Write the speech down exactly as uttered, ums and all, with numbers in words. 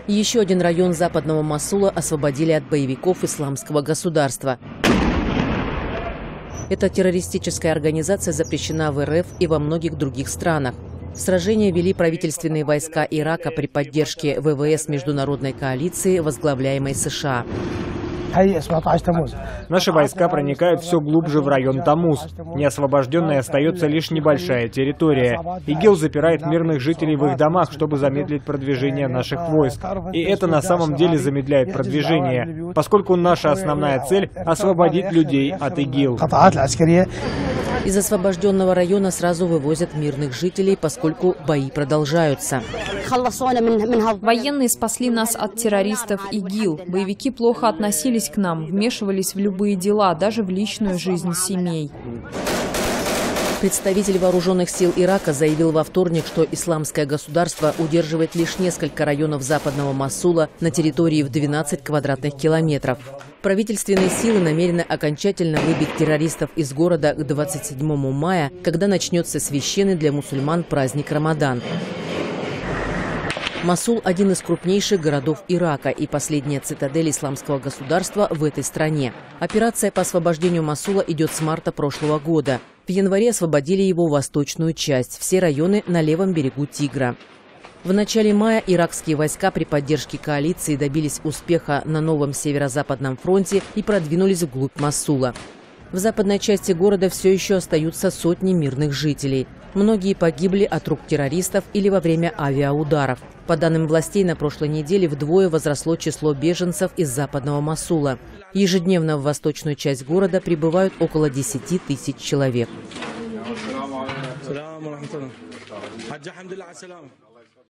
Еще один район западного Мосула освободили от боевиков Исламского государства. Эта террористическая организация запрещена в эр эф и во многих других странах. Сражения вели правительственные войска Ирака при поддержке вэ вэ эс международной коалиции, возглавляемой США. Наши войска проникают все глубже в район Тамуз. Неосвобожденной остается лишь небольшая территория. ИГИЛ запирает мирных жителей в их домах, чтобы замедлить продвижение наших войск. И это на самом деле замедляет продвижение, поскольку наша основная цель – освободить людей от ИГИЛ. Из освобожденного района сразу вывозят мирных жителей, поскольку бои продолжаются. Военные спасли нас от террористов ИГИЛ. Боевики плохо относились к нам, вмешивались в любые дела, даже в личную жизнь семей. Представитель вооруженных сил Ирака заявил во вторник, что Исламское государство удерживает лишь несколько районов западного Мосула на территории в двенадцать квадратных километров. Правительственные силы намерены окончательно выбить террористов из города к двадцать седьмому мая, когда начнется священный для мусульман праздник Рамадан. Мосул – один из крупнейших городов Ирака и последняя цитадель Исламского государства в этой стране. Операция по освобождению Мосула идет с марта прошлого года. В январе освободили его восточную часть, все районы на левом берегу Тигра. В начале мая иракские войска при поддержке коалиции добились успеха на новом северо-западном фронте и продвинулись вглубь Мосула. В западной части города все еще остаются сотни мирных жителей. Многие погибли от рук террористов или во время авиаударов. По данным властей, на прошлой неделе вдвое возросло число беженцев из западного Мосула. Ежедневно в восточную часть города прибывают около десяти тысяч человек.